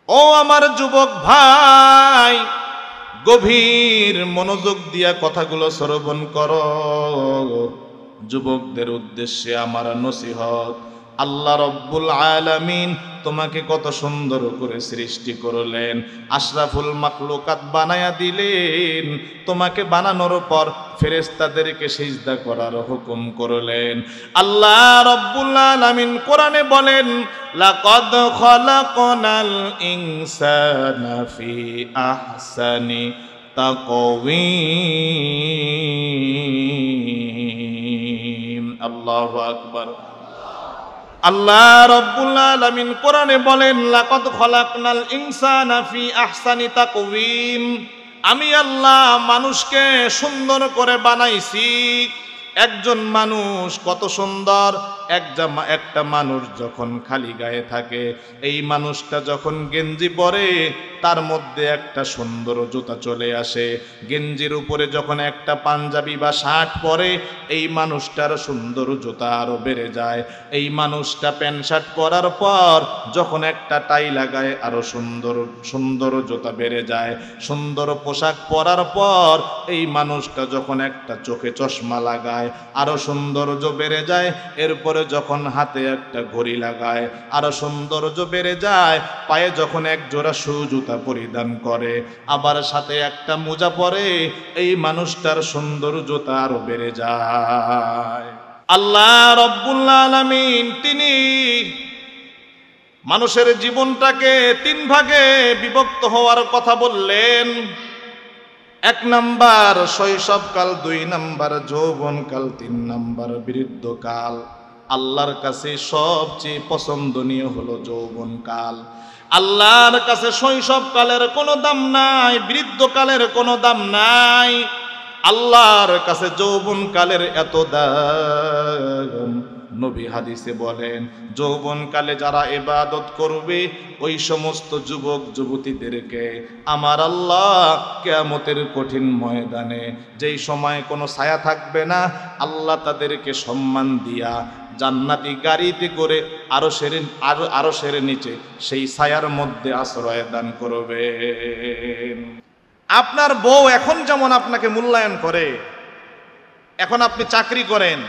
ও আমার যুবক ভাই, গভীর মনোযোগ দিয়া কথাগুলো শ্রবণ করো। যুবকদের উদ্দেশ্যে আমার নসিহত। আল্লাহ রব্বুল আলামিন তোমাকে কত সুন্দর করে সৃষ্টি করলেন, আশরাফুল মাখলুকাত বানায়া দিলেন। তোমাকে বানানোর পর ফেরেশতাদেরকে সিজদা করার হুকুম করলেন। আল্লাহ রব্বুল আলামিন কোরআনে বলেন, লাকাদ খালাকনাল ইনসানা ফি আহসানি তাকওয়িম। আল্লাহু আকবার। আল্লাহ রব্বুল আলামিন কোরআনে বলেন, লাকাদ খালাকনাল ইনসানা ফি আহসানি তাকওয়িম। আমি আল্লাহ মানুষকে সুন্দর করে বানাইছি। একজন মানুষ কত সুন্দর, একটা মানুষ যখন খালি গায়ে থাকে, এই মানুষটা যখন গেঞ্জি পরে তার মধ্যে একটা সুন্দর জুতা চলে আসে। গেঞ্জির উপরে যখন একটা পাঞ্জাবি বা শার্ট পরে, এই মানুষটার সুন্দর জুতা আরো বেড়ে যায়। এই মানুষটা প্যান্ট শার্ট পরার পর যখন একটা টাই লাগায়, আরো সুন্দর সুন্দর জুতা বেড়ে যায়। সুন্দর পোশাক পরার পর এই মানুষটা যখন একটা চোখে চশমা লাগায়, আরো সৌন্দর্য বেড়ে যায়। এরপরে যখন হাতে একটা ঘড়ি লাগায়, আরো সৌন্দর্য বেড়ে যায়। পায়ে যখন এক জোড়া শু জুতা পরিধান করে, আবার সাথে একটা মোজা পরে, এই মানুষটার সৌন্দর্যতা আরো বেড়ে যায়। আল্লাহ রব্বুল আলামিন তিনি মানুষের জীবনটাকে তিন ভাগে বিভক্ত হওয়ার কথা বললেন। এক নাম্বার শৈশবকাল, দুই নাম্বার যৌবনকাল, তিন নাম্বার বৃদ্ধকাল। আল্লাহর কাছে সবচেয়ে পছন্দনীয় হলো যৌবনকাল। আল্লাহর কাছে শৈশবকালের কোনো দাম নাই, বৃদ্ধকালের কোনো দাম নাই। আল্লাহর কাছে যৌবনকালের এত দাম। নবী হাদিসে বলেন, যৌবনকালে যারা ইবাদত করবে ওই সমস্ত যুবক যুবতীদেরকে আমার আল্লাহ কিয়ামতের কঠিন ময়দানে, যেই সময় কোনো ছায়া থাকবে না, আল্লাহ তাদেরকে সম্মান দিয়া জান্নাতি গাড়িতে করে আরশের নিচে সেই ছায়ার মধ্যে আশ্রয় দান করবে। আপনার বউ এখন যেমন আপনাকে মূল্যায়ন করে, এখন আপনি চাকরি করেন,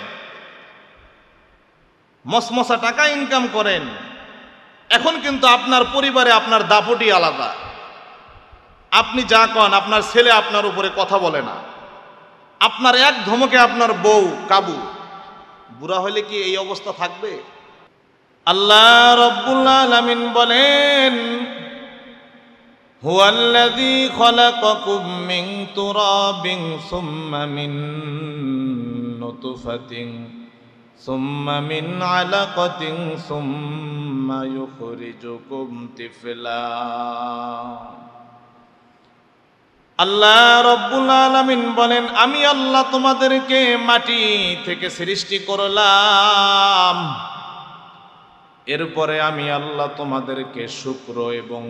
মসমসা টাকা ইনকাম করেন, এখন কিন্তু আপনার পরিবারে আপনার দাপটি আলাদা। আপনি যা কন, আপনার ছেলে আপনার উপরে কথা বলে না, আপনার এক ধমকে আপনার বউ কাবু। বুড়া হলে কি এই অবস্থা থাকবে? আল্লাহ রব্বুল আলামিন বলেন, হুয়াল্লাযী খালাকাকুম মিন তুরাবিন সুম্মা মিন নুতফাতিন সুম্মা মিন আলাকাতিন সুম্মা ইউখরিজুকুম তিফলা। আল্লাহ রব্বুল আলামিন বলেন, আমি আল্লাহ তোমাদেরকে মাটি থেকে সৃষ্টি করলাম, এরপরে আমি আল্লাহ তোমাদেরকে শুক্র এবং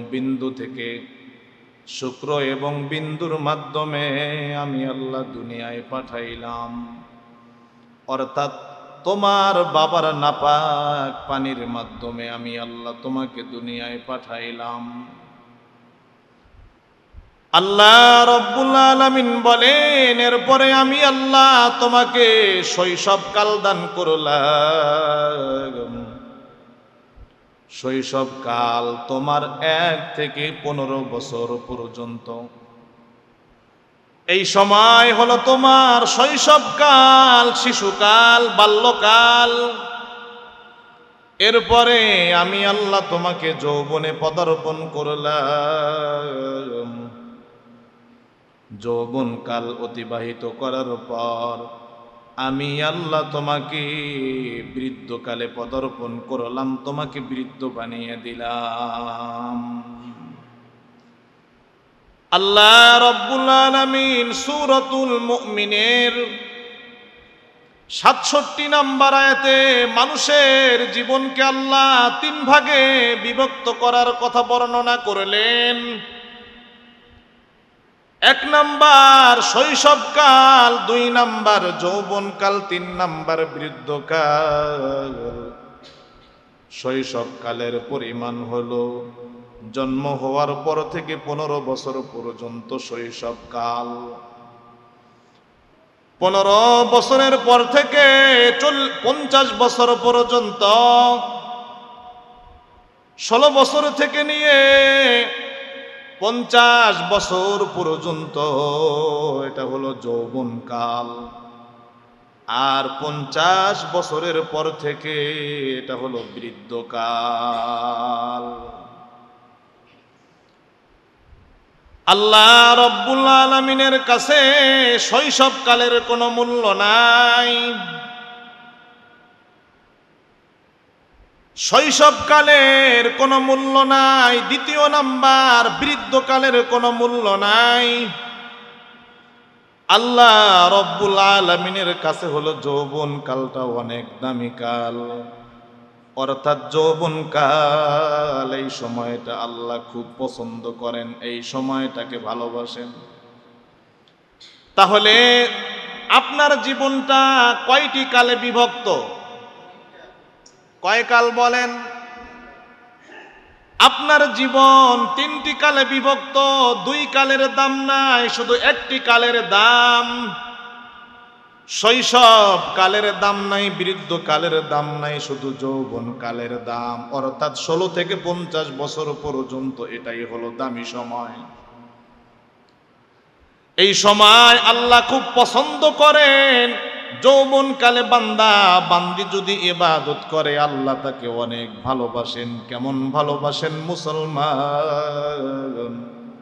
বিন্দুর মাধ্যমে আমি আল্লাহ দুনিয়ায় পাঠাইলাম। অর্থাৎ তোমার বাবার নাপাক পানির মাধ্যমে আমি আল্লাহ তোমাকে দুনিয়ায় পাঠাইলাম। আল্লাহ রব্বুল আলামিন বলেন, এরপরে আমি আল্লাহ তোমাকে শৈশবকাল দান করলাম। শৈশবকাল তোমার 1 থেকে 15 বছর পর্যন্ত, এই সময় হলো তোমার শৈশবকাল, শিশুকাল, বাল্যকাল। এরপরে আমি আল্লাহ তোমাকে যৌবনে পদার্পণ করলাম। যৌবনকাল অতিবাহিত করার পর আমি আল্লাহ তোমাকে বৃদ্ধকালে পদার্পণ করলাম, তোমাকে বৃদ্ধ বানিয়ে দিলাম। আল্লাহ রব্বুল আলামিন সূরাতুল মুমিনের 67 নম্বর আয়াতে মানুষের জীবনকে আল্লাহ 3 ভাগে বিভক্ত করার কথা বর্ণনা করলেন। 1 নাম্বার শৈশবকাল, 2 নাম্বার যৌবনকাল, 3 নাম্বার বৃদ্ধকাল। শৈশবকালের পরিমাণ হলো জন্ম হওয়ার পর থেকে 15 বছর পর্যন্ত শৈশবকাল, 15 বছরের পর থেকে 50 বছর পর্যন্ত, 16 বছর থেকে নিয়ে 50 বছর পর্যন্ত এটা হলো যৌবনকাল, আর 50 বছরের পর থেকে এটা হলো বৃদ্ধকাল। আল্লাহ রব্বুল আলামিনের কাছে শৈশবকালের কোনো মূল্য নাই। শৈশবকালের কোনো মূল্য নাই। দ্বিতীয় নাম্বার, বৃদ্ধকালের কোনো মূল্য নাই। আল্লাহ রব্বুল আলামিনের কাছে হলো যৌবনকালটা অনেক দামি কাল, অর্থাৎ যৌবনকাল, এই সময়টা আল্লাহ খুব পছন্দ করেন, এই সময়টাকে ভালোবাসেন। তাহলে আপনার জীবনটা কয়টি কালে বিভক্ত? কয় কাল বলেন? আপনার জীবন 3টি কালে বিভক্ত। 2 কালের দাম নাই, শুধু 1টি কালের দাম। শৈশব কালের দাম নাই, বৃদ্ধ কালের দাম নাই, শুধু যৌবন কালের দাম, অর্থাৎ 16 থেকে 50 বছর পর্যন্ত এটাই হলো দামি সময়। এই সময় আল্লাহ খুব পছন্দ করেন। যৌবন কালে বান্দা বান্দি যদি ইবাদত করে আল্লাহ তাকে অনেক ভালোবাসেন। কেমন ভালোবাসেন মুসলমান?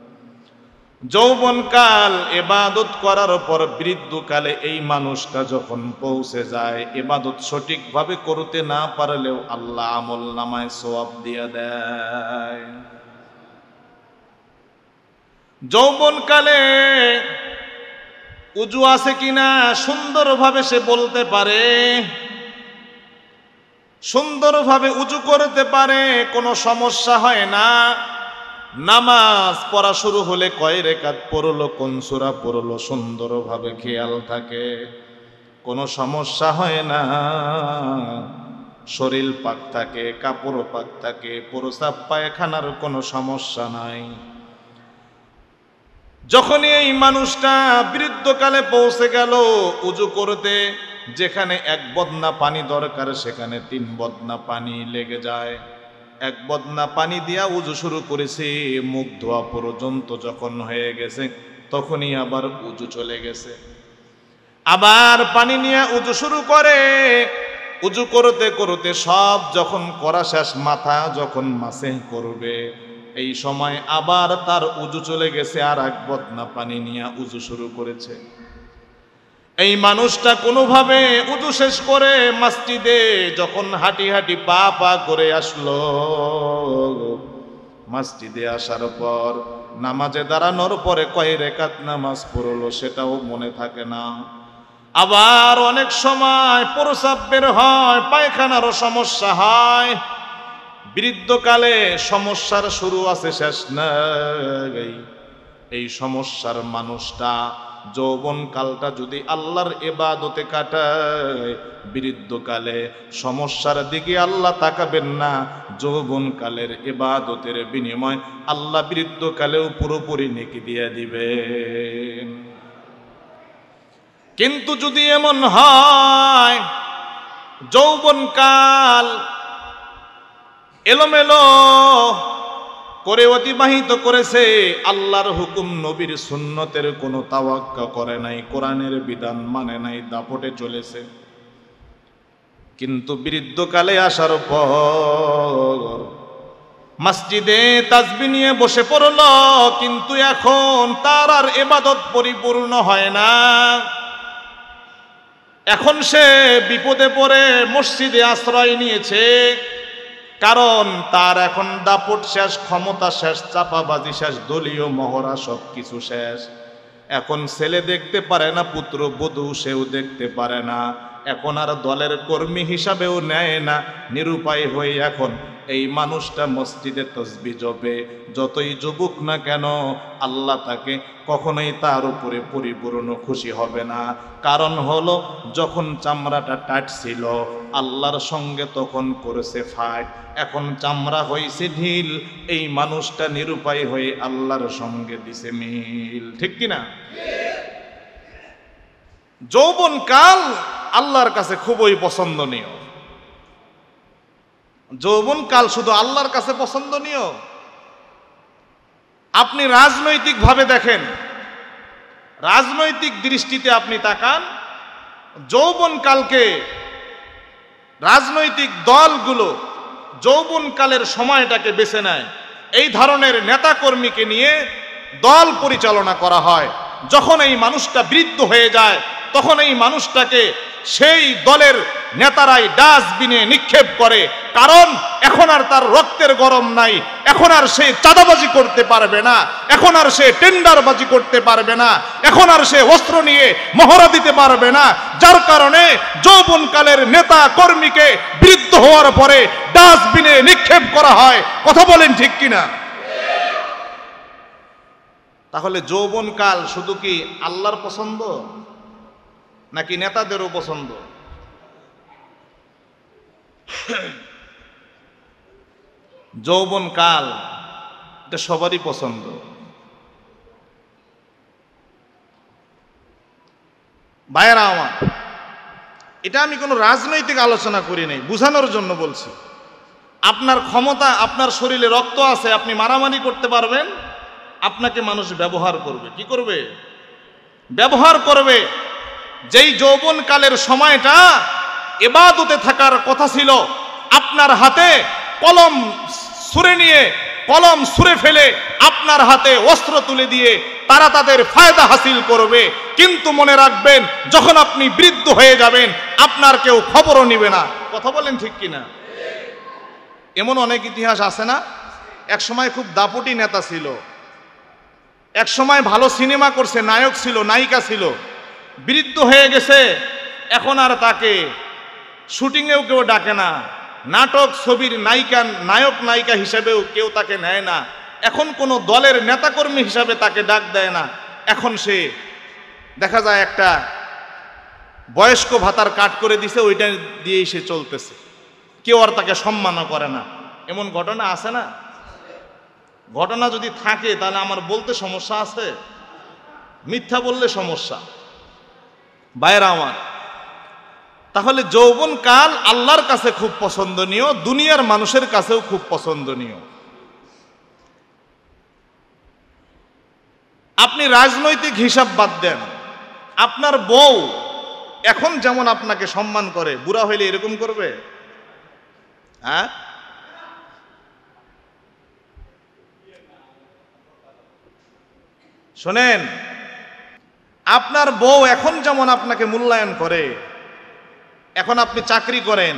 যৌবনকাল ইবাদত করার পর বৃদ্ধকালে এই মানুষটা যখন পৌঁছে যায়, ইবাদত সঠিকভাবে করতে না পারলেও আল্লাহ আমল নামায় সওয়াব দিয়ে দেয়। যৌবনকালে উজু আছে কিনা সুন্দরভাবে সে বলতে পারে, সুন্দরভাবে উজু করতে পারে, কোনো সমস্যা হয় না। নামাজ পড়া শুরু হলে কয় রাকাত পড়লো, কোন সূরা পড়লো, সুন্দরভাবে খেয়াল থাকে, কোনো সমস্যা হয় না। শরীর পাক থাকে, কাপড় পাক থাকে, প্রস্রাব পায়খানার কোনো সমস্যা নাই। যখনই এই মানুষটা বৃদ্ধকালে পৌঁছে গেল, উজু করতে যেখানে 1 বদনা পানি দরকার সেখানে 3 বদনা পানি লেগে যায়। 1 বদনা পানি দিয়া উজু শুরু করেছে, মুখ ধোয়া পর্যন্ত যখন হয়ে গেছে তখনই আবার উজু চলে গেছে। আবার পানি নিয়ে উজু শুরু করে, উজু করতে করতে সব যখন করা শেষ, মাথা যখন মাসে করবে এই সময় আবার তার উজু চলে গেছে, আর 1 বদনা পানি নিয়ে উজু শুরু করেছে। এই মানুষটা কোনোভাবে উজু শেষ করে মসজিদে যখন হাঁটি হাঁটি পা পা করে আসলো, মসজিদে আসার পর নামাজে দাঁড়ানোর পরে কয় রাকাত নামাজ পড়লো সেটাও মনে থাকে না। আবার অনেক সময় প্রস্রাব বের হয়, পায়খানারও সমস্যা হয়। বৃদ্ধকালে সমস্যার শুরু আছে, শেষ নাই। এই সমস্যার মানুষটা যৌবনকালটা যদি আল্লাহর ইবাদতে কাটায়, বৃদ্ধকালে সমস্যার দিকে আল্লাহ তাকাবেন না। যৌবনকালের ইবাদতের বিনিময় আল্লাহ বৃদ্ধকালেও পুরোপুরি নেকি দিয়ে দিবেন। কিন্তু যদি এমন হয় যৌবনকাল এলোমেলো করে অতিবাহিত করেছে, আল্লাহর হুকুম নবীর সুন্নতের কোনো তাওয়াক্কা করে নাই, কোরআনের বিধান মানে নাই, দাপটে চলেছে, কিন্তু বৃদ্ধকালে আসার পর মসজিদে তাসবিহ নিয়ে বসে পড়ল, কিন্তু এখন তার আর ইবাদত পরিপূর্ণ হয় না। এখন সে বিপদে পড়ে মসজিদে আশ্রয় নিয়েছে, কারণ তার এখন দাপট শেষ, ক্ষমতা শেষ, চাপাবাজি শেষ, দলীয় মহড়া সব কিছু শেষ। এখন ছেলে দেখতে পারে না, পুত্র বধূ সেও দেখতে পারে না, এখন আর দলের কর্মী হিসাবেও নেয় না। নিরুপায় হয়ে এখন এই মানুষটা মসজিদে তাসবিহ জপে, যতই যুবক না কেন আল্লাহ তাকে কখনোই তার উপরে পরিপূর্ণ খুশি হবে না। কারণ হলো যখন চামড়াটা টাইট ছিল আল্লাহর সঙ্গে তখন করেছে ফাইট, এখন চামড়া হয়েছে ঢিল, এই মানুষটা নিরুপায় হয়ে আল্লাহর সঙ্গে দিছে মিল। ঠিক কিনা? যৌবনকাল আল্লাহর কাছে খুবই পছন্দনীয়। যৌবনকাল শুধু আল্লাহর কাছে পছন্দনীয়। আপনি রাজনৈতিক ভাবে দেখেন, রাজনৈতিক দৃষ্টিতে আপনি তাকান, যৌবনকালকে রাজনৈতিক দলগুলো যৌবনকালের সময়টাকে বেছে নেয়। এই ধরনের নেতাকর্মীকে নিয়ে দল পরিচালনা করা হয়। যখন এই মানুষটা বৃদ্ধ হয়ে যায় তখন এই মানুষটাকে সেই দলের নেতারাই ডাস্টবিনে নিক্ষেপ করে। কারণ এখন আর তার রক্তের গরম নাই, এখন আর সে চাঁদাবাজি করতে পারবে না, এখন আর সে টেন্ডারবাজি করতে পারবে না, এখন আর সে অস্ত্র নিয়ে মহড়া দিতে পারবে না। যার কারণে যৌবনকালের নেতা কর্মীকে বৃদ্ধ হওয়ার পরে ডাস্টবিনে নিক্ষেপ করা হয়। কথা বলেন ঠিক কিনা? তাহলে যৌবনকাল শুধু কি আল্লাহর পছন্দ নাকি নেতাদেরও পছন্দ? যৌবনকাল এটা সবারই পছন্দ। ভাইয়েরা আমার, এটা আমি কোনো রাজনৈতিক আলোচনা করি নাই, বুঝানোর জন্য বলছি। আপনার ক্ষমতা, আপনার শরীরে রক্ত আছে, আপনি মারামারি করতে পারবেন, আপনাকে মানুষ ব্যবহার করবে। কি করবে? ব্যবহার করবে। যেই যৌবনকালের সময়টা ইবাদতে থাকার কথা ছিল, আপনার হাতে কলম ছুঁড়ে নিয়ে কলম ছুঁড়ে ফেলে আপনার হাতে অস্ত্র তুলে দিয়ে তারা তাদের ফায়দা হাসিল করবে। কিন্তু মনে রাখবেন, যখন আপনি বৃদ্ধ হয়ে যাবেন আপনার কেউ খবরও নিবে না। কথা বলেন ঠিক কিনা? এমন অনেক ইতিহাস আছে না? এক সময় খুব দাপটি নেতা ছিল, এক সময় ভালো সিনেমা করছে, নায়ক ছিল, নায়িকা ছিল, বৃদ্ধ হয়ে গেছে, এখন আর তাকে শুটিংয়েও কেউ ডাকে না, নাটক ছবির নায়িকা নায়ক নায়িকা হিসেবেও কেউ তাকে নেয় না, এখন কোনো দলের নেতাকর্মী হিসাবে তাকে ডাক দেয় না। এখন সে দেখা যায় একটা বয়স্ক ভাতার কাট করে দিছে, ওইটা দিয়েই সে চলতেছে, কেউ আর তাকে সম্মানও করে না। এমন ঘটনা আছে না? ঘটনা যদি থাকে তাহলে আমার বলতে সমস্যা আছে, মিথ্যা বললে সমস্যা। ভাইরা আমার, তাহলে যৌবনকাল আল্লাহর কাছে খুব পছন্দনীয়, দুনিয়ার মানুষের কাছেও খুব পছন্দনীয়। আপনি রাজনৈতিক হিসাব বাদ দেন, আপনার বউ এখন যেমন আপনাকে সম্মান করে, বুড়া হইলে এরকম করবে? হ্যাঁ, শোনেন, আপনার বউ এখন যেমন আপনাকে মূল্যায়ন করে, এখন আপনি চাকরি করেন,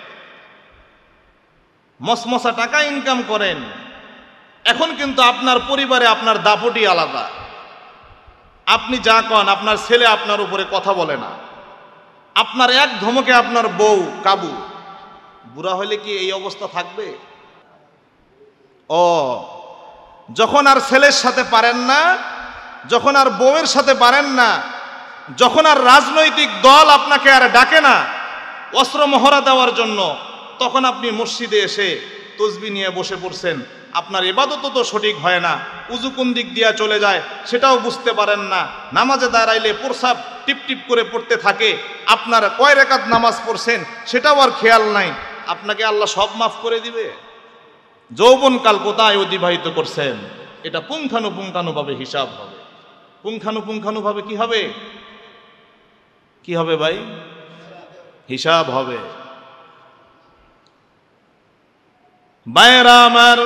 মসমসা টাকা ইনকাম করেন, এখন কিন্তু আপনার পরিবারে আপনার দাপটি আলাদা। আপনি যা কন, আপনার ছেলে আপনার উপরে কথা বলে না, আপনার এক ধমকে আপনার বউ কাবু। বুড়া হলে কি এই অবস্থা থাকবে? ও, যখন আর ছেলের সাথে পারেন না, যখন আর বউয়ের সাথে পারেন না, যখন আর রাজনৈতিক দল আপনাকে আর ডাকে না অস্ত্র মহড়া দেওয়ার জন্য, তখন আপনি মসজিদে এসে তসবিহ নিয়ে বসে পড়ছেন। আপনার ইবাদতও তো সঠিক হয় না, উযু কোন দিক দিয়া চলে যায় সেটাও বুঝতে পারেন না, নামাজে দাঁড়াইলে প্রসাব টিপ টিপ করে পড়তে থাকে, আপনার কয় রাকাত নামাজ পড়ছেন সেটাও আর খেয়াল নাই। আপনাকে আল্লাহ সব মাফ করে দিবে? যৌবনকাল কোথায় অতিবাহিত করছেন এটা পুঙ্খানুপুঙ্খানুভাবে হিসাব হবে। পুঙ্খানুপুঙ্খানুভাবে কি হবে? কি হবে ভাই? হিসাব হবে। ভাইরা আমার,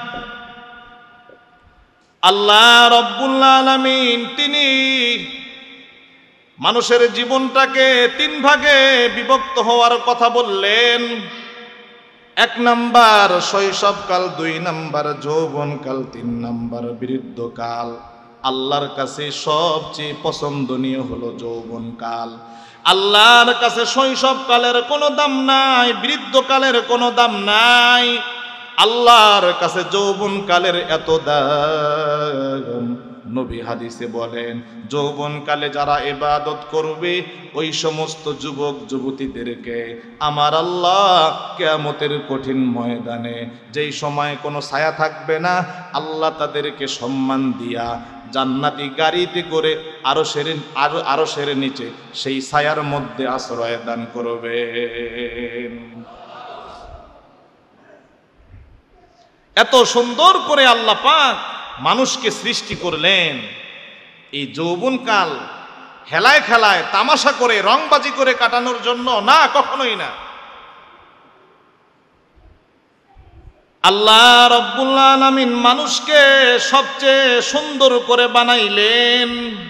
আল্লাহ রব্বুল আলামিন তিনি মানুষের জীবনটাকে তিন ভাগে বিভক্ত হওয়ার কথা বললেন। 1 নাম্বার শৈশবকাল, 2 নাম্বার যৌবনকাল, 3 নাম্বার বৃদ্ধকাল। আল্লাহর কাছে সবচেয়ে পছন্দনীয় হলো যৌবনকাল। আল্লাহর কাছে শৈশবকালের কোনো দাম নাই, বৃদ্ধকালের কোনো দাম নাই। আল্লাহর কাছে যৌবনকালের এত দাম। নবী হাদিসে বলেন, যৌবনকালে যারা ইবাদত করবে ওই সমস্ত যুবক যুবতীদেরকে আমার আল্লাহ কিয়ামতের কঠিন ময়দানে, যেই সময় কোনো ছায়া থাকবে না, আল্লাহ তাদেরকে সম্মান দিয়া জান্নাতি গাড়িতে করে আরশের নিচে সেই ছায়ার মধ্যে আশ্রয় দান করবেন। এত সুন্দর করে আল্লাহ পাক মানুষকে সৃষ্টি করলেন। এই যৌবনকাল হেলায় খেলায় তামাশা করে রংবাজি করে কাটানোর জন্য না, কখনোই না। আল্লাহ রব্বুল আলামিন মানুষকে সবচেয়ে সুন্দর করে বানাইলেন।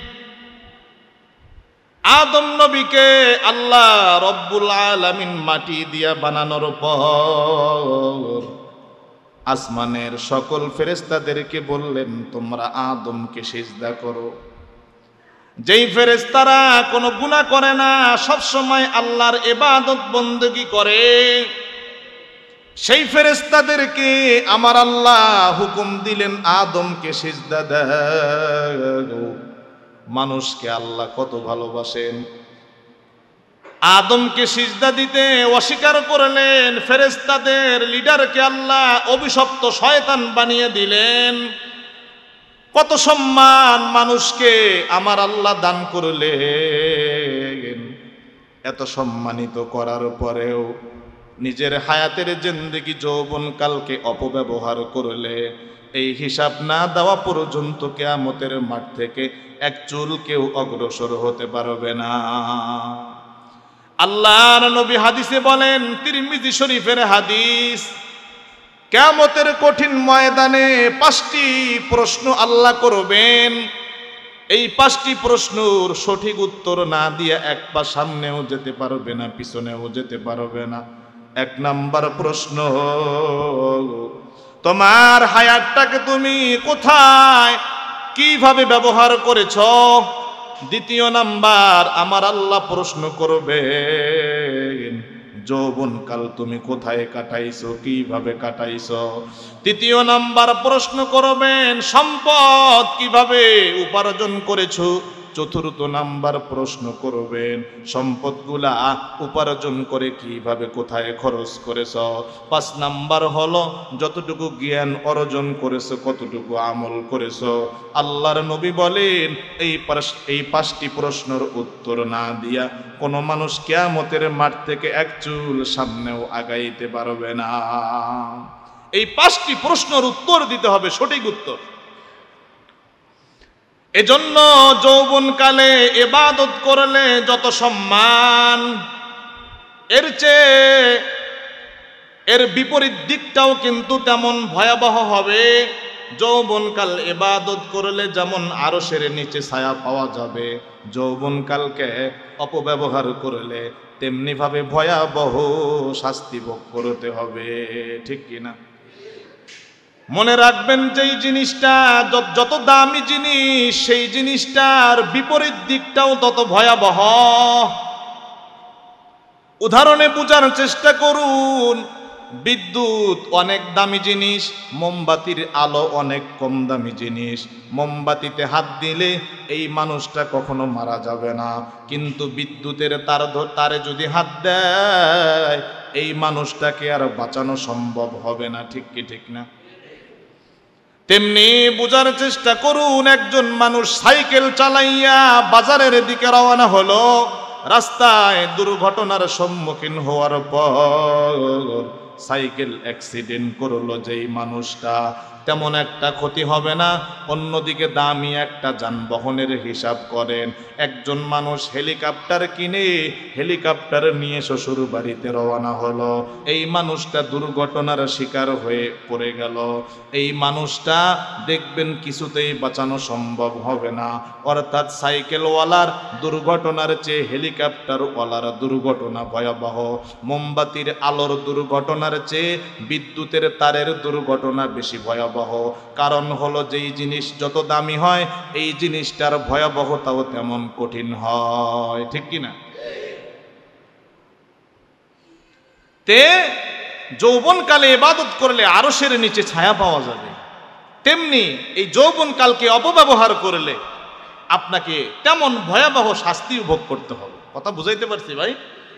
আদম নবীকে আল্লাহ রব্বুল আলামিন মাটি দিয়া বানানোর পর আসমানের সকল ফেরেশতাদেরকে বললেন, তোমরা আদমকে সিজদা করো। যেই ফেরেশতারা কোনো গুনাহ করে না, সব সময় আল্লাহর ইবাদত বندگی করে, সেই ফেরেশতাদেরকে আমার আল্লাহ হুকুম দিলেন আদমকে সিজদা দাও। মানুষকে আল্লাহ কত ভালোবাসেন। আদমকে সিজদা দিতে অস্বীকার করলেন, ফেরেশতাদের লিডারকে আল্লাহ অভিশপ্ত শয়তান বানিয়ে দিলেন। কত সম্মান মানুষকে আমার আল্লাহ দান করলেন। এত সম্মানিত করার পরেও নিজের হায়াতের জিন্দেগি যৌবনকালকে অপব্যবহার করলে এই হিসাব না দেওয়া পর্যন্ত কিয়ামতের মাঠ থেকে এক চুল কেউ অগ্রসর হতে পারবে না। আল্লাহর নবী হাদিসে বলেন, তিরমিজি শরীফের হাদিস, কিয়ামতের কঠিন ময়দানে 5টি প্রশ্ন আল্লাহ করবেন। এই 5টি প্রশ্নের সঠিক উত্তর না দিয়ে এক পা সামনেও যেতে পারবে না, পিছনেও যেতে পারবে না। 1 নাম্বার প্রশ্ন, তোমার হায়াতটাকে তুমি কোথায় কিভাবে ব্যবহার করেছো। 2 নাম্বার, আমার আল্লাহ প্রশ্ন করবেন, যৌবনকাল তুমি কোথায় কাটাইছো, কিভাবে কাটাইছো। 3 নাম্বার প্রশ্ন করবেন, সম্পদ কিভাবে উপার্জন করেছো। 4 নাম্বার প্রশ্ন করবেন, সম্পদগুলা উপার্জন করে কিভাবে কোথায় খরচ করেছো। 5 নাম্বার হলো যতটুকু জ্ঞান অর্জন করেছো, কতটুকু আমল করেছো। আল্লাহর নবী বলেন, এই 5টি প্রশ্নের উত্তর না দিয়া কোনো মানুষ কিয়ামতের মাঠ থেকে এক চুল সামনেও আগাইতে পারবে না। এই 5টি প্রশ্নের উত্তর দিতে হবে, সঠিক উত্তর। এজন্য যৌবনকালে ইবাদত করলে যত সম্মান, এর চেয়ে এর বিপরীত দিকটাও কিন্তু তেমন ভয়াবহ হবে। যৌবনকাল ইবাদত করলে যেমন আরশের নিচে ছায়া পাওয়া যাবে, যৌবনকালকে অপব্যবহার করলে তেমনি ভাবে ভয়াবহ শাস্তি ভোগ করতে হবে। ঠিক কিনা? মনে রাখবেন, যেই জিনিসটা যত দামি জিনিস, সেই জিনিসটার বিপরীত দিকটাও তত ভয়াবহ। উদাহরণে বোঝার চেষ্টা করুন। বিদ্যুৎ অনেক দামি জিনিস, মোমবাতির আলো অনেক কম দামি জিনিস। মোমবাতিতে হাত দিলে এই মানুষটা কখনো মারা যাবে না, কিন্তু বিদ্যুতের তারে যদি হাত দেয় এই মানুষটাকে আর বাঁচানো সম্ভব হবে না। ঠিক কি ঠিক না? তেমনি বোঝার চেষ্টা করুন, একজন মানুষ সাইকেল চালাইয়া বাজারের দিকে রওনা হলো, রাস্তায় দুর্ঘটনার সম্মুখীন হওয়ার পর সাইকেল অ্যাক্সিডেন্ট করলো যেই মানুষটা, তেমন একটা ক্ষতি হবে না। অন্যদিকে দামি একটা যানবাহনের হিসাব করেন, একজন মানুষ হেলিকপ্টার কিনে হেলিকপ্টার নিয়ে শ্বশুর বাড়িতে রওনা হলো, এই মানুষটা দুর্ঘটনার শিকার হয়ে পড়ে গেল। এই মানুষটা দেখবেন কিছুতেই বাঁচানো সম্ভব হবে না। অর্থাৎ সাইকেলওয়ালার দুর্ঘটনার চেয়ে হেলিকপ্টারওয়ালার দুর্ঘটনা ভয়াবহ। মোমবাতির আলোর দুর্ঘটনার চেয়ে বিদ্যুতের তারের দুর্ঘটনা বেশি ভয়াবহ। কারণ হলো, যেই জিনিস যত দামি হয় এই জিনিসটার ভয়াবহতাও তেমন কঠিন হয়। ঠিক কিনা? যৌবনকালে ইবাদত করলে আরশের নিচে ছায়া পাওয়া যাবে, তেমনি এই যৌবনকালকে অপব্যবহার করলে আপনাকে তেমন ভয়াবহ শাস্তি ভোগ করতে হবে। কথা বুঝাইতে পারছি ভাই?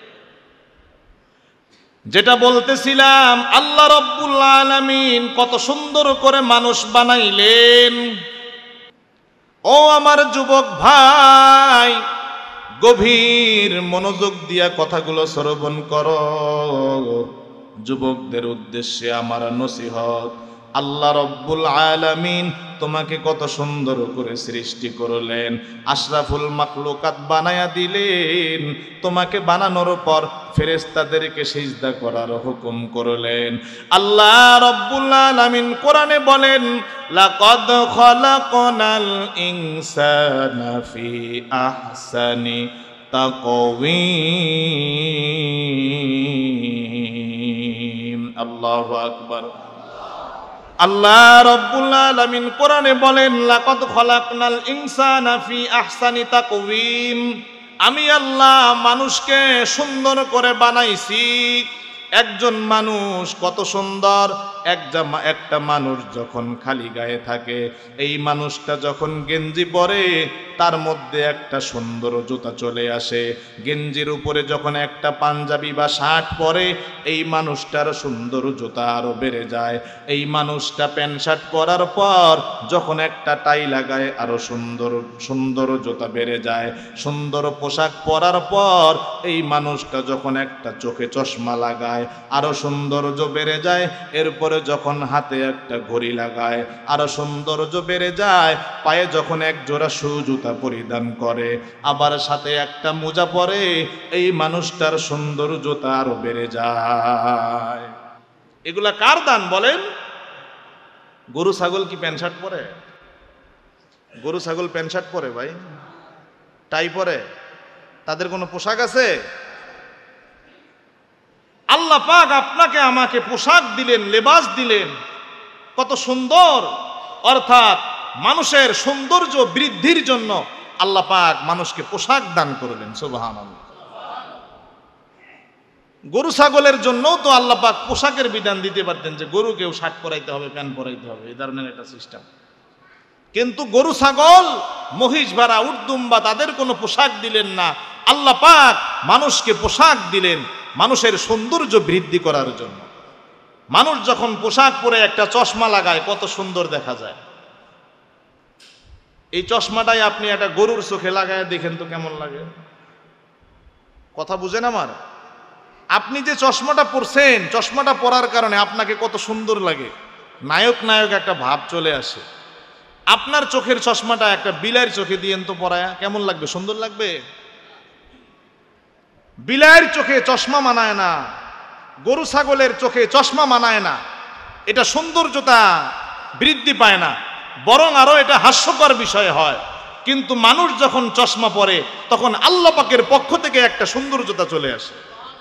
যেটা বলতেছিলাম, আল্লাহ রাব্বুল আলামিন কত সুন্দর করে মানুষ বানাইলেন। ও আমার যুবক ভাই, গভীর মনোযোগ দিয়া কথাগুলো শ্রবণ করো। যুবকদের উদ্দেশ্যে আমার নসিহত, আল্লাহ রাব্বুল আলামিন তোমাকে কত সুন্দর করে সৃষ্টি করলেন, আশরাফুল মাখলুকাত বানায়া দিলেন। তোমাকে বানানোর পর ফেরেশতাদেরকে সিজদা করার হুকুম করলেন। আল্লাহ রাব্বুল আলামিন কোরআনে বলেন, লাকাদ খালাকনাল ইনসানা ফি আহসানি তাকওয়িম। আল্লাহু আকবার। আল্লাহ রাব্বুল আলামিন কোরআনে বলেন, লাকাদ খালাকনাল ইনসানা ফি আহসানি তাকওয়িম। আমি আল্লাহ মানুষকে সুন্দর করে বানাইছি। একজন মানুষ কত সুন্দর, একটা মানুষ যখন খালি গায়ে থাকে, এই মানুষটা যখন গেঞ্জি পরে তার মধ্যে একটা সুন্দর জুতা চলে আসে। গেঞ্জির উপরে যখন একটা পাঞ্জাবি বা শার্ট পরে, এই মানুষটার সুন্দর জুতা আরো বেড়ে যায়। এই মানুষটা প্যান্ট শার্ট পরার পর যখন একটা টাই লাগায়, আরো সুন্দর সুন্দর জুতা বেড়ে যায়। সুন্দর পোশাক পরার পর এই মানুষটা যখন একটা চোখে চশমা লাগায়, আরো সৌন্দর্য বেড়ে যায়। এরপরে যখন হাতে একটা ঘড়ি লাগায়, আরো সৌন্দর্য বেড়ে যায়। পায়ে যখন এক জোড়া শু জুতা পরিধান করে, আবার সাথে একটা মোজা পরে, এই মানুষটার সৌন্দর্যতা আরো বেড়ে যায়। এগুলা কার দান বলেন? গরু ছাগল কি প্যান্ট শার্ট পরে? গরু ছাগল প্যান্ট শার্ট পরে ভাই? টাই পরে? তাদের কোনো পোশাক আছে? আল্লাহ পাক আপনাকে আমাকে পোশাক দিলেন, লেবাস দিলেন, কত সুন্দর। অর্থাৎ মানুষের সৌন্দর্য বৃদ্ধির জন্য আল্লাহ পাক মানুষকে পোশাক দান করলেন। সুবহানাল্লাহ। গরু ছাগলের জন্যও তো আল্লাহ পাক পোশাকের বিধান দিতে পারতেন, যে গরুকেও শার্ট পরাইতে হবে, প্যান্ট পরাইতে হবে, এই ধরনের একটা সিস্টেম। কিন্তু গরু ছাগল, মহিষ ভেড়া, উট দুম্বা, তাদের কোনো পোশাক দিলেন না। আল্লাহ পাক মানুষকে পোশাক দিলেন মানুষের সৌন্দর্য বৃদ্ধি করার জন্য। মানুষ যখন পোশাক পরে একটা চশমা লাগায়, কত সুন্দর দেখা যায়। এই চশমাটাই আপনি একটা গরুর চোখে লাগায় দেখেন তো কেমন লাগে। কথা বুঝেন আমার? আপনি যে চশমাটা পরছেন, চশমাটা পরার কারণে আপনাকে কত সুন্দর লাগে, নায়ক নায়ক একটা ভাব চলে আসে। আপনার চোখের চশমাটা একটা বিলাইয়ের চোখে দিয়েন তো পরায়া, কেমন লাগবে? সুন্দর লাগবে? বিলাইয়ের চোখে চশমা মানায় না, গরু ছাগলের চোখে চশমা মানায় না। এটা সৌন্দর্যতা বৃদ্ধি পায় না, বরং আরো এটা হাস্যকর বিষয় হয়। কিন্তু মানুষ যখন চশমা পরে, তখন আল্লাহ পাকের পক্ষ থেকে একটা সৌন্দর্যতা চলে আসে।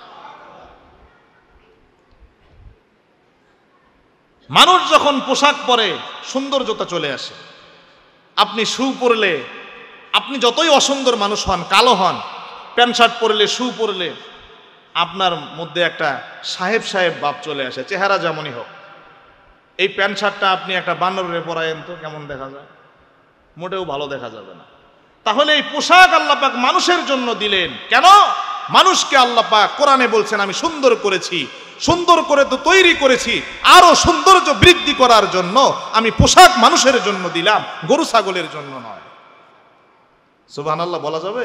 মানুষ যখন পোশাক পরে, সৌন্দর্যতা চলে আসে। আপনি শু পরলে, আপনি যতই অসুন্দর মানুষ হন, কালো হন, প্যান্ট শার্ট পরলে, শু পরলে আপনার মধ্যে একটা সাহেব সাহেব ভাব চলে আসে, চেহারা যেমনই হোক। এই প্যান্ট শার্টটা আপনি একটা বানরে পরায়েন তো কেমন দেখা যায়? মোটেও ভালো দেখা যাবে না। তাহলে এই পোশাক আল্লাহ পাক মানুষের জন্য দিলেন কেন? মানুষকে আল্লাহ পাক কোরআনে বলছেন, আমি সুন্দর করেছি, সুন্দর করে তো তৈরি করেছি, আরো সৌন্দর্য বৃদ্ধি করার জন্য আমি পোশাক মানুষের জন্য দিলাম, গরু ছাগলের জন্য নয়। সুবহানাল্লাহ বলা যাবে?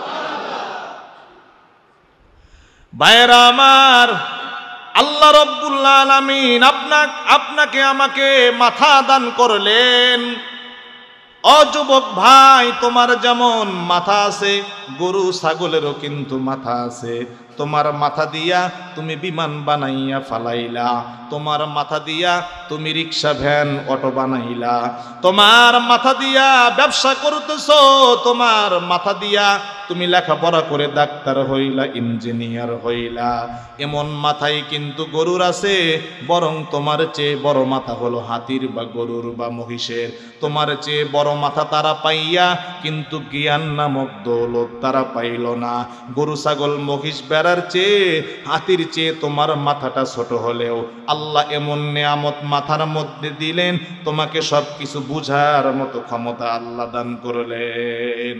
ভাইয়েরা আমার, আল্লাহ রাব্বুল আলামিন আপনাকে আমাকে মাথা দান করলেন। ও যুবক ভাই, তোমার যেমন মাথা আছে, গরু ছাগলেরও কিন্তু মাথা আছে। তোমার মাথা দিয়া তুমি বিমান বানাইয়া ফালাইলা, তোমার মাথা দিয়া তুমি রিক্সা ভ্যান অটো বানাইলা, তোমার মাথা দিয়া ব্যবসা করতেছো, তোমার মাথা দিয়া তুমি লেখাপড়া করে ডাক্তার হইলা, ইঞ্জিনিয়ার হইলা। এমন মাথায় কিন্তু গরুর আছে, বরং তোমার চেয়ে বড় মাথা হলো হাতির বা গরুর বা মহিষের। তোমার চেয়ে বড় মাথা তারা পাইয়া কিন্তু জ্ঞান নামক দৌলত তারা পাইল না। গরু ছাগল মহিষ পেয়ারার চেয়ে, হাতির চেয়ে তোমার মাথাটা ছোট হলেও আল্লাহ এমন নিয়ামত মাথার মধ্যে দিলেন, তোমাকে সব কিছু বুঝার মতো ক্ষমতা আল্লাহ দান করলেন।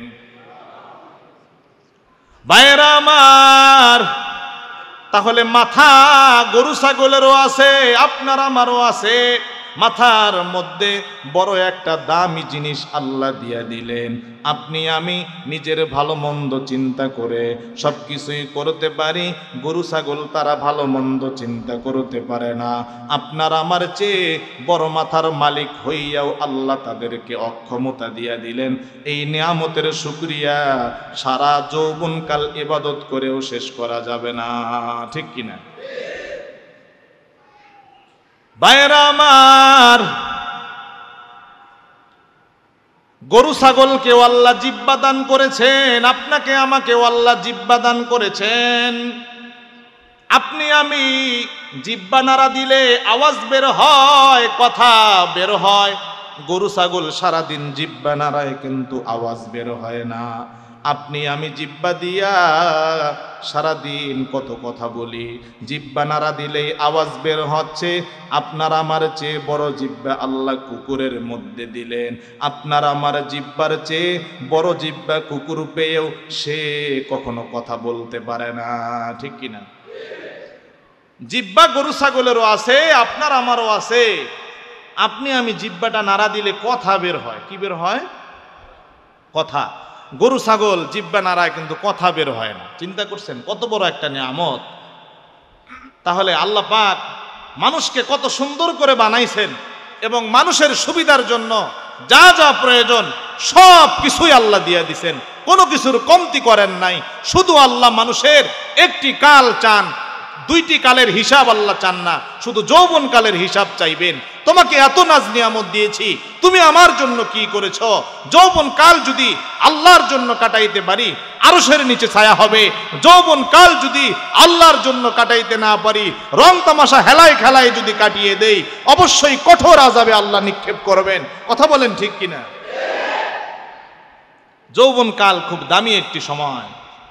ভাইয়েরা আমার, তাহলে মাথা গরু ছাগলেরও আছে, আপনার আমারও আছে। মাথার মধ্যে বড় একটা দামি জিনিস আল্লাহ দিয়া দিলেন। আপনি আমি নিজের ভালো মন্দ চিন্তা করে সব কিছুই করতে পারি, গরু ছাগল তারা ভালো মন্দ চিন্তা করতে পারে না। আপনার আমার চেয়ে বড় মাথার মালিক হইয়াও আল্লাহ তাদেরকে অক্ষমতা দিয়া দিলেন। এই নিয়ামতের শুকরিয়া সারা যৌবনকাল ইবাদত করেও শেষ করা যাবে না, ঠিক কিনা? ভাইয়েরা আমার, গরু ছাগলকেও আল্লাহ জিহ্বা দান করেছেন, আপনাকে আমাকেও আল্লাহ জিহ্বা দান করেছেন। আপনি আমি জিহ্বা নাড়া দিলে আওয়াজ বের হয়, কথা বের হয়। গরু ছাগল সারাদিন জিহ্বা নাড়ায় কিন্তু আওয়াজ বের হয় না। আপনি আমি জিহ্বা দিয়া সারাদিন কত কথা বলি, জিহ্বা নাড়া দিলেই আওয়াজ বের হচ্ছে। আপনার আমার চেয়ে বড় জিহ্বা আল্লাহ কুকুরের মধ্যে দিলেন। আপনার আমার জিহ্বার চেয়ে বড় জিহ্বা কুকুর পেয়েও সে কখনো কথা বলতে পারে না, ঠিক কিনা? জিহ্বা গরু ছাগলেরও আছে, আপনার আমারও আছে। আপনি আমি জিহ্বাটা নাড়া দিলে কথা বের হয়। কি বের হয়? কথা। গরু ছাগল জিহ্বা নাড়ায় কিন্তু কথা বের হয় না। চিন্তা করছেন কত বড় একটা নিয়ামত? তাহলে আল্লাহ পাক মানুষকে কত সুন্দর করে বানাইছেন এবং মানুষের সুবিধার জন্য যা যা প্রয়োজন সব কিছুই আল্লাহ দিয়ে দিছেন, কোনো কিছুর কমতি করেন নাই। শুধু আল্লাহ মানুষের একটি কাল চান, দুইটি কালের হিসাব আল্লাহ চান না, শুধু যৌবন কালের হিসাব চাইবেন। তোমাকে এত নাজ নিয়ামত দিয়েছি, তুমি আমার জন্য কি করেছ? যৌবন কাল যদি আল্লাহর জন্য কাটাইতে পারি আরশের নিচে ছায়া হবে। যৌবন কাল যদি আল্লাহর জন্য কাটাইতে না পারি, রং তামাশা হেলায় খেলায় যদি কাটিয়ে দেই, অবশ্যই কঠোর আযাবে আল্লাহ নিক্ষেপ করবেন। কথা বলেন ঠিক কিনা? যৌবন কাল খুব দামি একটি সময়।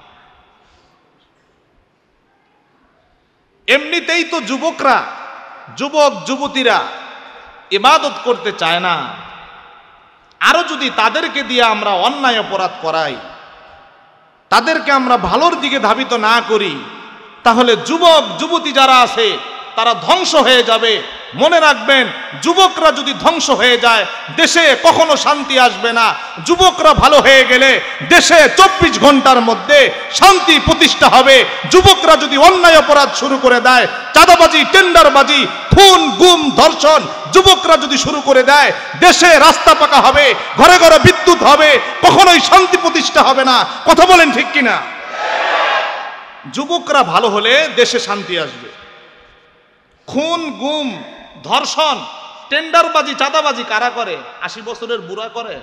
এমনিতেই তো যুবকরা, যুবক যুবতীরা ইবাদত করতে চায় না, আরো যদি তাদেরকে দিয়ে আমরা অন্যায় অপরাধ করাই, তাদেরকে আমরা ভালোর দিকে ধাবিত না করি, তাহলে যুবক যুবতী যারা আছে তারা ধ্বংস হয়ে যাবে। মনে রাখবেন, যুবকরা যদি ধ্বংস হয়ে যায় দেশে কখনো শান্তি আসবে না। যুবকরা ভালো হয়ে গেলে দেশে 24 ঘন্টার মধ্যে শান্তি প্রতিষ্ঠা হবে। যুবকরা যদি অন্যায় অপরাধ শুরু করে দেয়, চাঁদাবাজি, টেন্ডারবাজি, খুন গুম ধর্ষণ যুবকরা যদি শুরু করে দেয়, দেশে রাস্তা পাকা হবে, ঘরে ঘরে বিদ্যুৎ হবে, কখনোই শান্তি প্রতিষ্ঠা হবে না। কথা বলেন ঠিক কিনা? যুবকরা ভালো হলে দেশে শান্তি আসবে। খুন গুম ধর্ষণ টেন্ডারবাজি চাঁদাবাজি কারা করে? 80 বছরের বুড়া করে।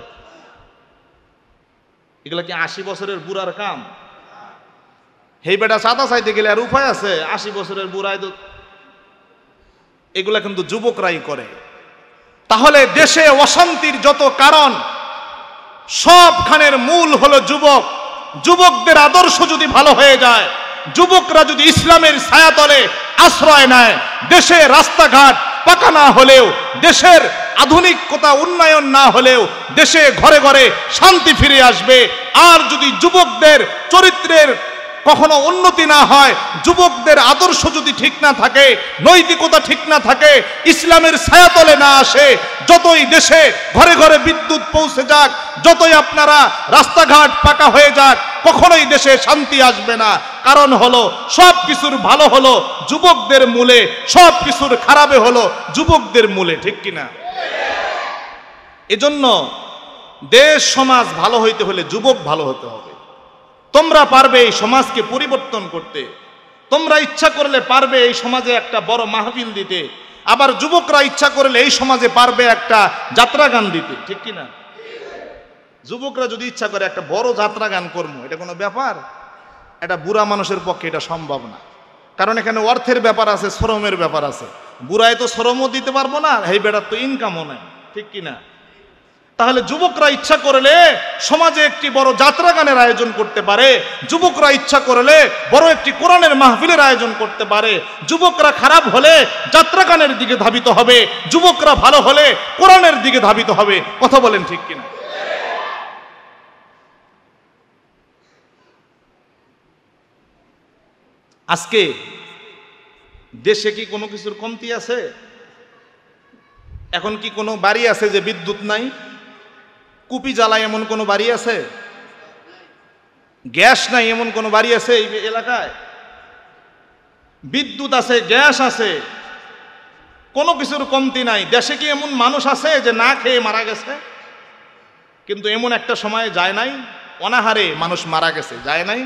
এগুলা কি 80 বছরের বুড়ার কাম? হেই বেটা চাঁদা চাইতে গেলে আর উপায় আছে? 80 বছরের বুড়াই তো এগুলা কিন্তু যুবকরাই করে। তাহলে দেশে অশান্তির যত কারণ সবখানের মূল হলো যুবক। যুবকদের আদর্শ যদি ভালো হয়ে যায়, যুবকরা যদি ইসলামের ছায়াতলে আশ্রয় নেয়, দেশে রাস্তাঘাট পাকা না হলেও, দেশের আধুনিকতা উন্নয়ন না হলেও দেশে ঘরে ঘরে শান্তি ফিরে আসবে। আর যদি যুবকদের চরিত্রের কখনো উন্নতি না হয়, যুবকদের আদর্শ যদি ঠিক না থাকে, নৈতিকতা ঠিক না থাকে, ইসলামের ছায়াতলে না আসে, যতই দেশে ঘরে ঘরে বিদ্যুৎ পৌঁছে যাক, যতই আপনারা রাস্তাঘাট পাকা হয়ে যাক, কখনোই দেশে শান্তি আসবে না। কারণ হলো সব কিছুর ভালো হলো যুবকদের মূলে, সব কিছুর খারাপে হলো যুবকদের মূলে, ঠিক কিনা? এজন্য দেশ সমাজ ভালো হইতে হলে যুবক ভালো হতে হবে। তোমরা পারবে এই সমাজকে পরিবর্তন করতে, তোমরা ইচ্ছা করলে পারবে এই সমাজে একটা বড় মাহফিল দিতে, আবার যুবকরা ইচ্ছা করলে এই সমাজে পারবে একটা যাত্রা গান দিতে, ঠিক কিনা? যুবকরা যদি ইচ্ছা করে একটা বড় যাত্রা গান করবো, এটা কোনো ব্যাপার? এটা বুড়া মানুষের পক্ষে এটা সম্ভব না। কারণ এখানে অর্থের ব্যাপার আছে, শ্রমের ব্যাপার আছে। বুড়ায় তো শ্রমও দিতে পারবো না, এই বেটার তো ইনকামও নাই, ঠিক কিনা? তাহলে যুবকরা ইচ্ছা করলে সমাজে একটি বড় যাত্রা গানের আয়োজন করতে পারে, যুবকরা ইচ্ছা করলে বড় একটি কোরআনের মাহফিলের আয়োজন করতে পারে। যুবকরা খারাপ হলে যাত্রা গানের দিকে ধাবিত হবে, যুবকরা ভালো হলে কোরআনের দিকে ধাবিত হবে। কথা বলেন ঠিক কিনা? আজকে দেশে কি কোনো কিছুর কমতি আছে? এখন কি কোনো বাড়ি আছে যে বিদ্যুৎ নাই? কুপি জ্বালায় এমন কোনো বাড়ি আছে? গ্যাস নাই এমন কোনো বাড়ি আছে এই এলাকায়? বিদ্যুৎ আছে, গ্যাস আছে, কোনো কিছুর কমতি নাই। দেশে কি এমন মানুষ আছে যে না খেয়ে মারা গেছে? কিন্তু এমন একটা সময় যায় নাই অনাহারে মানুষ মারা গেছে? যায় নাই?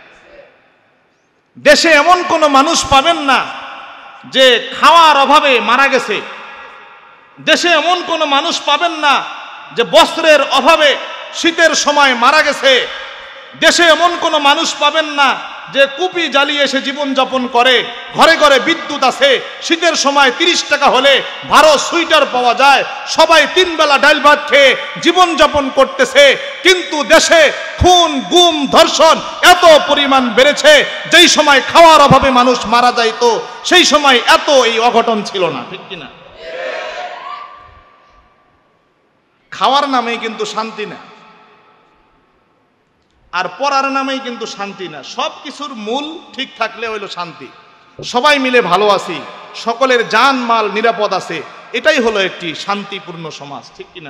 দেশে এমন কোনো মানুষ পাবেন না যে খাওয়ার অভাবে মারা গেছে। দেশে এমন কোনো মানুষ পাবেন না যে বস্ত্রের অভাবে শীতের সময় মারা গেছে। দেশে এমন কোনো মানুষ পাবেন না যে কুপি জ্বালিয়ে এসে জীবন যাপন করে। ঘরে ঘরে বিদ্যুৎ আছে, শীতের সময় 30 টাকা হলে ভালো সোয়েটার পাওয়া যায়, সবাই 3 বেলা ডাল ভাত খেয়ে জীবন যাপন করতেছে। কিন্তু দেশে খুন, গুম, ধর্ষণ এত পরিমাণ বেড়েছে, যেই সময় খাওয়ার অভাবে মানুষ মারা যাইতো সেই সময় এত এই অঘটন ছিল না। ঠিক কিনা? খাওয়ার নামেই কিন্তু শান্তি না, আর পড়ার নামেই কিন্তু শান্তি না। সব কিছুর মূল ঠিক থাকলে হইল শান্তি। সবাই মিলে ভালো আছি, সকলের জান মাল নিরাপদ আছে, এটাই হলো একটি শান্তিপূর্ণ সমাজ। ঠিক কিনা?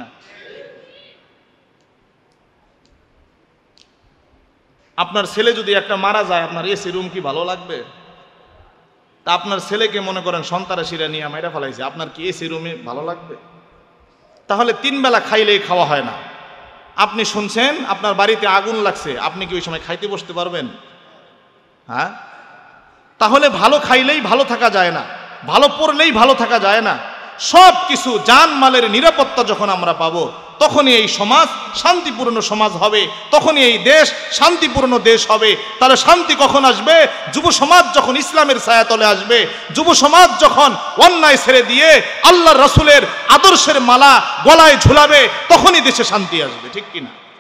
আপনার ছেলে যদি একটা মারা যায়, আপনার এসি রুম কি ভালো লাগবে? তা আপনার ছেলেকে মনে করেন সন্ত্রাসীরা নিয়ে মাইরা ফেলাইছে, আপনার কি এসি রুমে ভালো লাগবে? তাহলে 3 বেলা খাইলেই খাওয়া হয় না। আপনি শুনছেন আপনার বাড়িতে আগুন লাগছে, আপনি কি ওই সময় খাইতে বসতে পারবেন? হ্যাঁ? তাহলে ভালো খাইলেই ভালো থাকা যায় না, ভালো পড়লেই ভালো থাকা যায় না। সব কিছু জান মালের নিরাপত্তা যখন আমরা পাবো, তখনই এই সমাজ শান্তিপূর্ণ সমাজ হবে, তখনই এই দেশ শান্তিপূর্ণ দেশ হবে। তাহলে শান্তি কখন আসবে? যুব সমাজ যখন ইসলামের ছায়াতলে আসবে, যুব সমাজ যখন অন্যায় ছেড়ে দিয়ে আল্লাহর রাসূলের আদর্শের মালা গলায় ঝুলাবে, তখনই দেশে শান্তি আসবে। ঠিক কিনা?